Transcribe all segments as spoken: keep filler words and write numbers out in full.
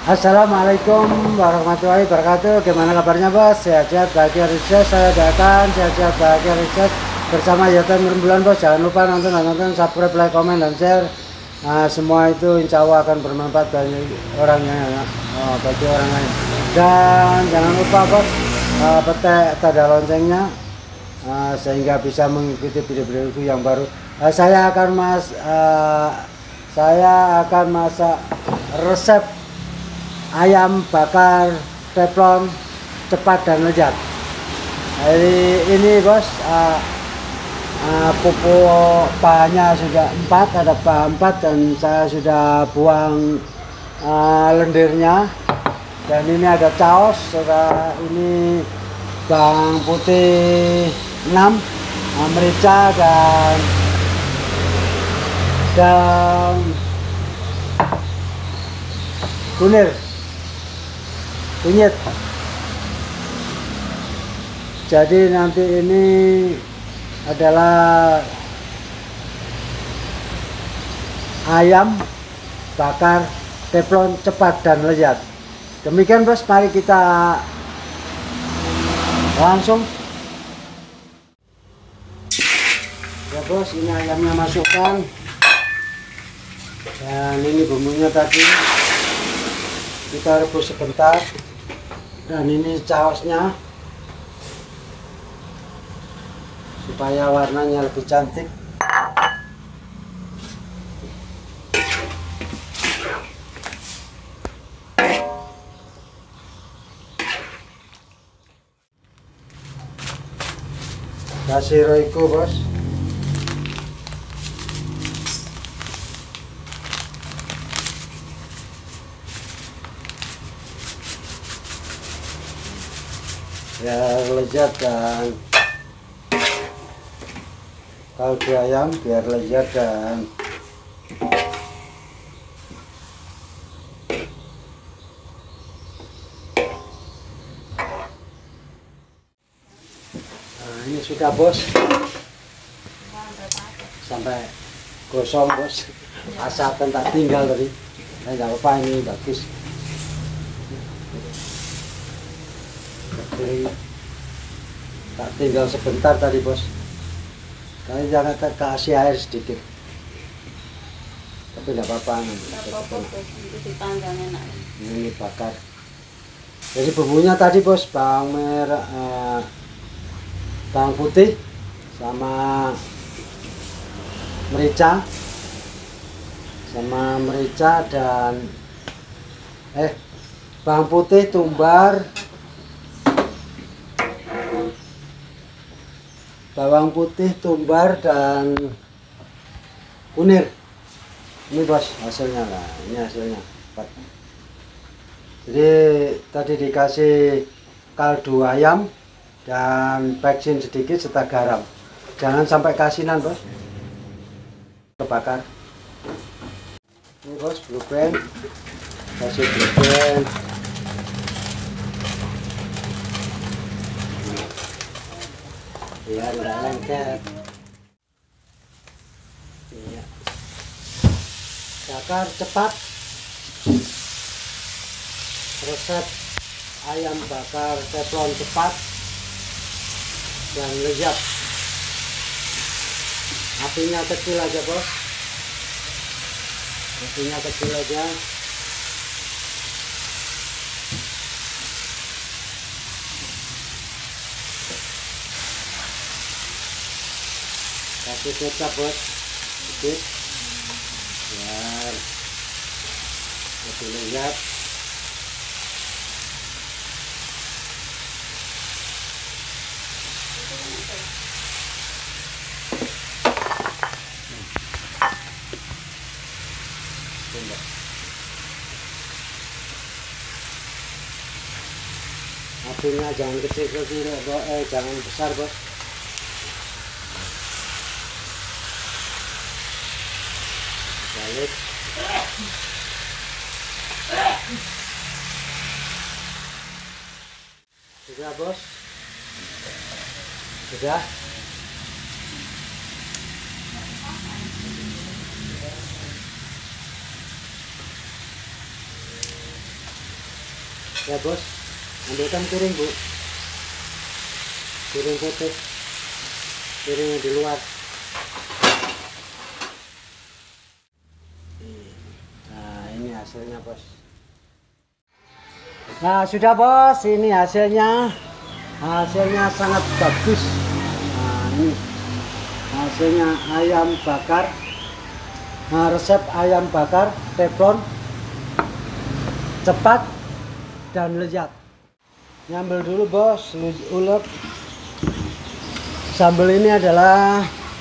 Assalamualaikum warahmatullahi wabarakatuh. Gimana kabarnya bos? Sehat-sehat bahagia sukses. Saya datang sehat-sehat bahagia sukses bersama Yatan Rembulan bos. Jangan lupa nonton dan nonton, subscribe, like, komen, dan share. Nah, semua itu insya Allah akan bermanfaat bagi orang yang oh, bagi orang lain. Dan jangan lupa bos, uh, petik tanda loncengnya uh, sehingga bisa mengikuti video-video yang baru. Uh, saya akan mas, uh, saya akan masak resep ayam bakar teflon cepat dan lezat. Jadi ini bos, uh, uh, pupuk bahannya sudah empat, ada bahan empat dan saya sudah buang uh, lendirnya. Dan ini ada caos, sudah ini bawang putih enam, uh, merica dan dan kunir. Kunyit. Jadi nanti ini adalah ayam bakar teflon cepat dan lezat. Demikian bos, mari kita langsung. Ya bos, ini ayamnya masukkan. Dan ini bumbunya tadi kita rebus sebentar. Dan ini sausnya supaya warnanya lebih cantik. Kasih roiko bos. Biar lezat dan kaldu ayam biar lezat dan nah, ini sudah bos, sampai gosong bos, asalkan tak tinggal tadi. Nah, tidak apa, ini bagus. Jadi tak tinggal sebentar tadi bos, kalian jangan kasih air sedikit, tapi tidak apa-apa. Ini bakar. Jadi bumbunya tadi bos, bawang merah, eh, bawang putih sama merica, sama merica dan eh bawang putih, tumbar, bawang putih, tumbar, dan kunir. Ini bos hasilnya lah, ini hasilnya. Jadi tadi dikasih kaldu ayam dan beksin sedikit serta garam. Jangan sampai kasinan bos. Kebakar. Ini bos blue band, kasih blue band. Biar nggak lengket. Iya. Bakar cepat. Resep ayam bakar teflon cepat dan lezat. Apinya kecil aja bos. Apinya kecil aja. Kasih kecap bos sedikit biar lebih lezat. Apinya jangan kecil-kecil, eh jangan besar bos. Balik. Sudah bos, sudah. Ya bos, ambilkan piring bu, piring putih, piring di luar. Nah ini hasilnya bos. Nah sudah bos, ini hasilnya, hasilnya sangat bagus. Nah ini hasilnya ayam bakar. Nah, resep ayam bakar teflon cepat dan lezat. Nyambel dulu bos, ulek. Sambal ini adalah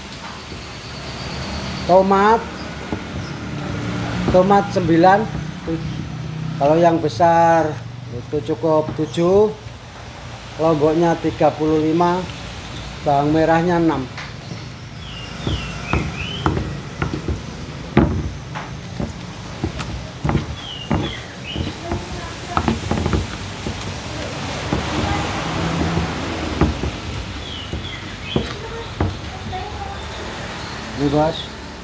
tomat, tomat sembilan. Kalau yang besar itu cukup tujuh, lomboknya tiga puluh lima, bawang merahnya enam. Ini bos,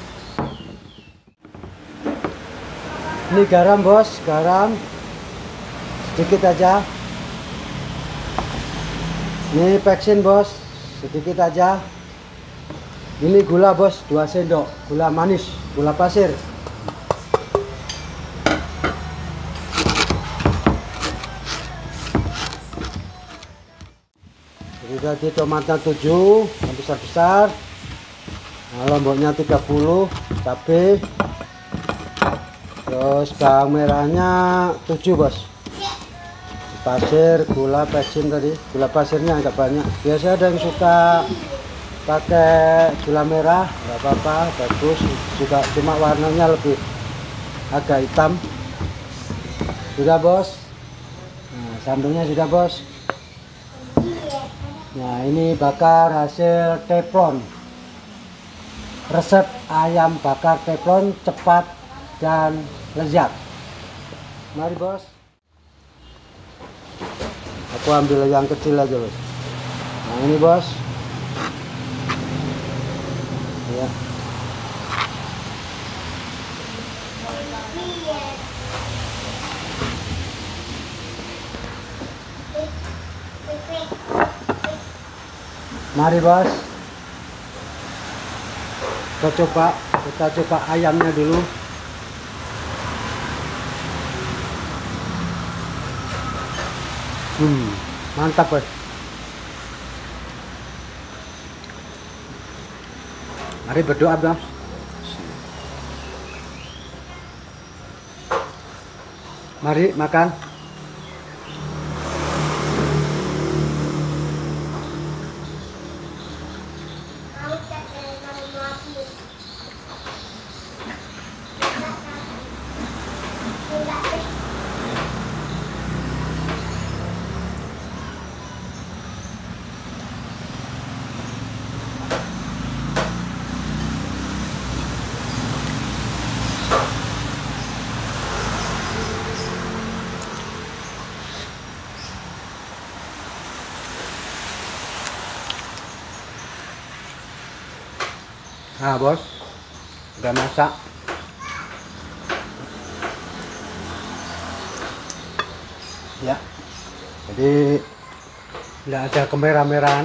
ini garam bos, garam sedikit aja. Ini peksin bos, sedikit aja. Ini gula bos, dua sendok, gula manis, gula pasir. Jadi tadi tomatnya tujuh, yang besar-besar. Nah, lomboknya tiga puluh, cabai, terus bawang merahnya tujuh bos, pasir, gula peksin tadi, gula pasirnya agak banyak. Biasanya ada yang suka pakai gula merah, nggak apa-apa, bagus juga, cuma warnanya lebih agak hitam. Sudah bos. Nah, sambelnya sudah bos. Nah ini bakar hasil teflon. Resep ayam bakar teflon cepat dan lezat. Mari bos. Aku ambil yang kecil aja bos. Nah ini bos. Ya. Mari bos. Kita coba, kita coba ayamnya dulu. Hmm, mantap bos. Mari berdoa bos. Mari makan. Nah bos, udah masak. Ya, jadi tidak ada kemerah-merahan.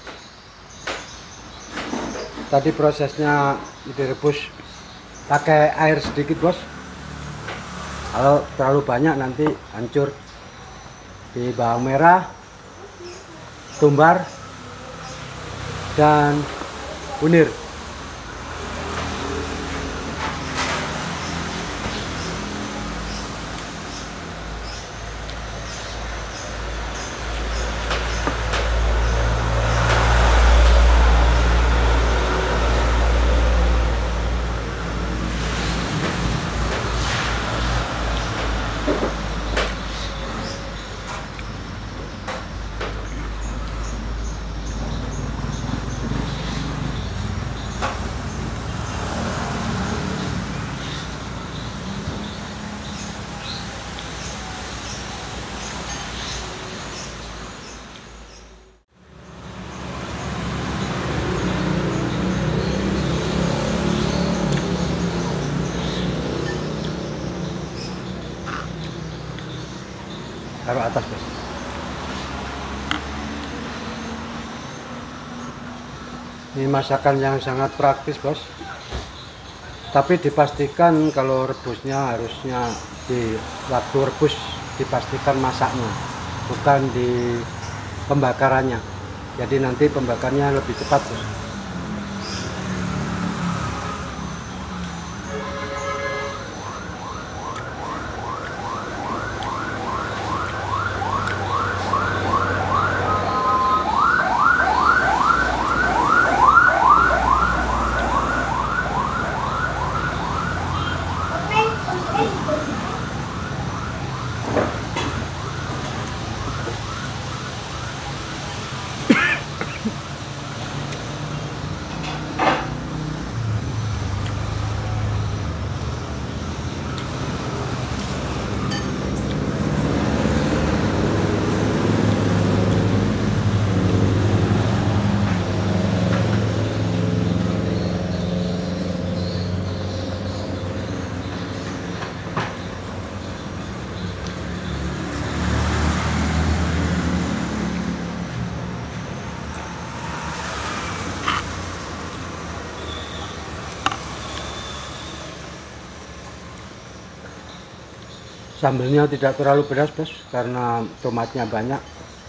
Tadi prosesnya direbus pakai air sedikit bos. Kalau terlalu banyak nanti hancur. Di bawang merah, tumbar, dan kunir. atas, bos. Ini masakan yang sangat praktis, bos. Tapi dipastikan kalau rebusnya harusnya di waktu rebus dipastikan masaknya, bukan di pembakarannya. Jadi nanti pembakarnya lebih cepat, bos. Sambelnya tidak terlalu pedas, bos, karena tomatnya banyak.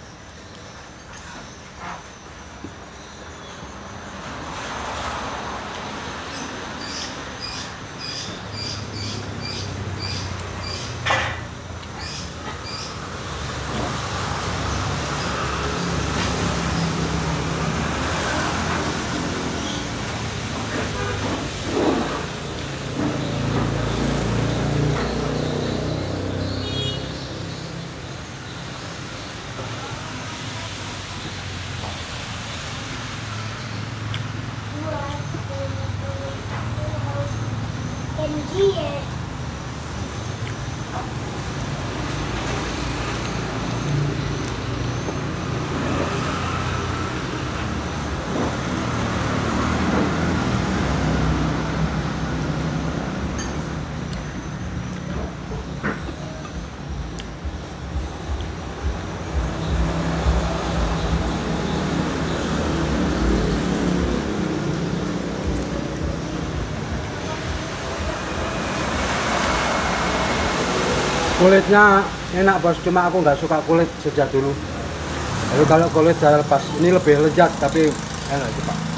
Kulitnya enak, bos, cuma aku nggak suka kulit sejak dulu. Lalu kalau kulit saya lepas, ini lebih lezat tapi enak sih, Pak.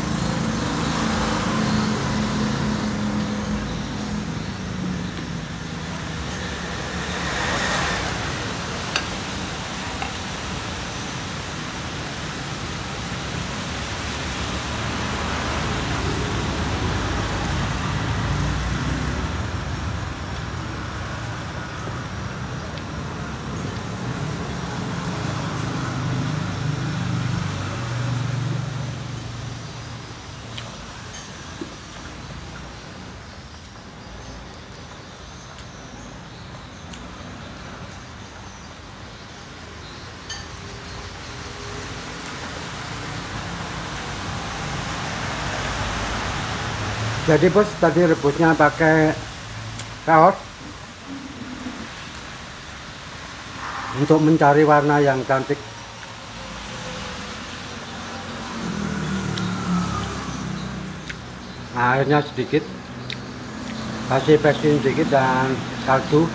Jadi, bos, tadi rebusnya pakai kaos untuk mencari warna yang cantik. Nah, airnya sedikit, kasih pesin sedikit dan kaldu.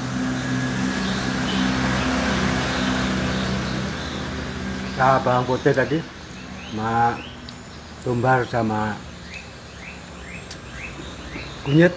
Nah, bawang putih tadi, sama tumbar sama kunyit.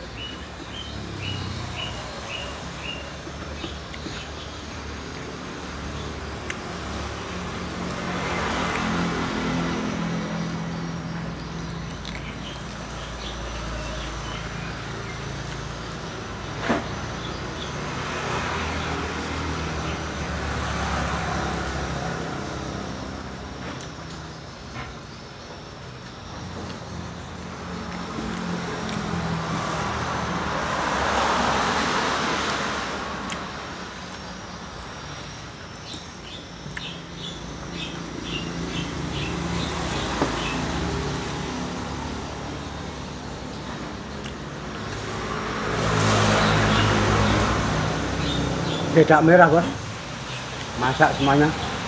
Dedak merah, bos. masak semuanya.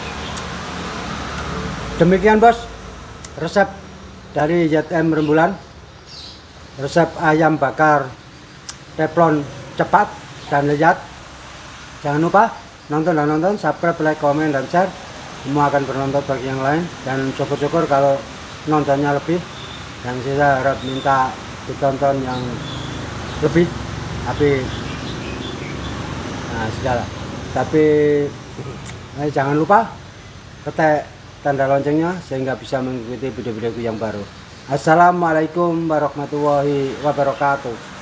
Demikian bos, resep dari Z M Rembulan, resep ayam bakar teflon cepat dan lezat. Jangan lupa nonton dan nonton, subscribe, like, komen, dan share. Semua akan bermanfaat bagi yang lain, dan syukur-syukur kalau nontonnya lebih, dan saya harap minta ditonton yang lebih, tapi nah segala. Tapi eh, jangan lupa ketik tanda loncengnya sehingga bisa mengikuti video-videoku yang baru. Assalamualaikum warahmatullahi wabarakatuh.